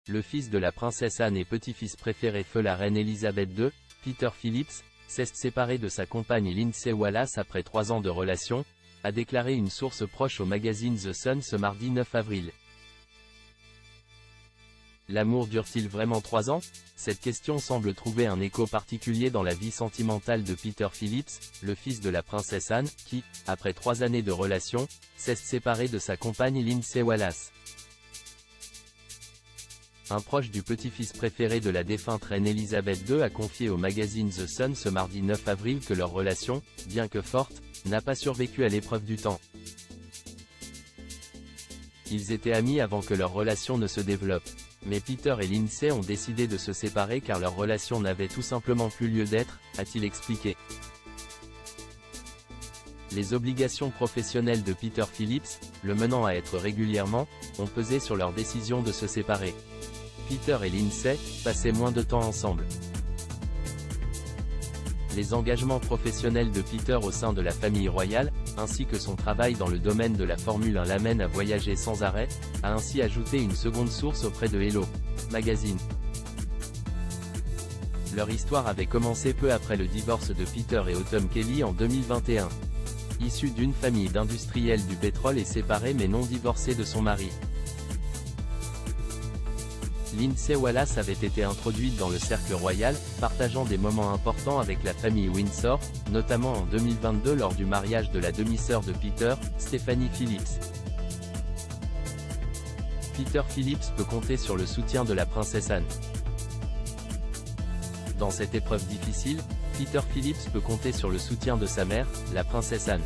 Le fils de la princesse Anne et petit-fils préféré feu la reine Elisabeth II, Peter Phillips, s'est séparé de sa compagne Lindsay Wallace après 3 ans de relation, a déclaré une source proche au magazine The Sun ce mardi 9 avril. L'amour dure-t-il vraiment 3 ans? Cette question semble trouver un écho particulier dans la vie sentimentale de Peter Phillips, le fils de la princesse Anne, qui, après 3 années de relation, s'est séparé de sa compagne Lindsay Wallace. Un proche du petit-fils préféré de la défunte reine Elisabeth II a confié au magazine The Sun ce mardi 9 avril que leur relation, bien que forte, n'a pas survécu à l'épreuve du temps. Ils étaient amis avant que leur relation ne se développe. Mais Peter et Lindsay ont décidé de se séparer car leur relation n'avait tout simplement plus lieu d'être, a-t-il expliqué. Les obligations professionnelles de Peter Phillips, le menant à être régulièrement, ont pesé sur leur décision de se séparer. Peter et Lindsay passaient moins de temps ensemble. Les engagements professionnels de Peter au sein de la famille royale, ainsi que son travail dans le domaine de la Formule 1 l'amènent à voyager sans arrêt, a ainsi ajouté une seconde source auprès de Hello Magazine. Leur histoire avait commencé peu après le divorce de Peter et Autumn Kelly en 2021. Issue d'une famille d'industriels du pétrole et séparée mais non divorcée de son mari. Lindsay Wallace avait été introduite dans le cercle royal, partageant des moments importants avec la famille Windsor, notamment en 2022 lors du mariage de la demi-sœur de Peter, Stephanie Phillips. Peter Phillips peut compter sur le soutien de la princesse Anne. Dans cette épreuve difficile, Peter Phillips peut compter sur le soutien de sa mère, la princesse Anne.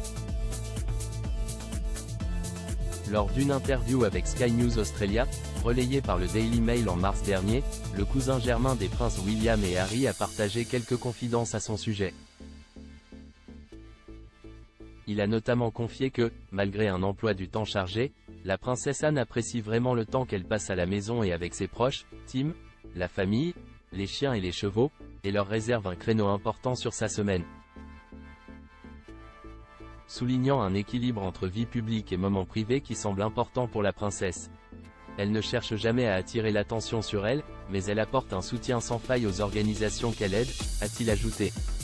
Lors d'une interview avec Sky News Australia, relayée par le Daily Mail en mars dernier, le cousin germain des princes William et Harry a partagé quelques confidences à son sujet. Il a notamment confié que, malgré un emploi du temps chargé, la princesse Anne apprécie vraiment le temps qu'elle passe à la maison et avec ses proches, Tim, la famille, les chiens et les chevaux, et leur réserve un créneau important sur sa semaine. Soulignant un équilibre entre vie publique et moments privés qui semble important pour la princesse. Elle ne cherche jamais à attirer l'attention sur elle, mais elle apporte un soutien sans faille aux organisations qu'elle aide, a-t-il ajouté.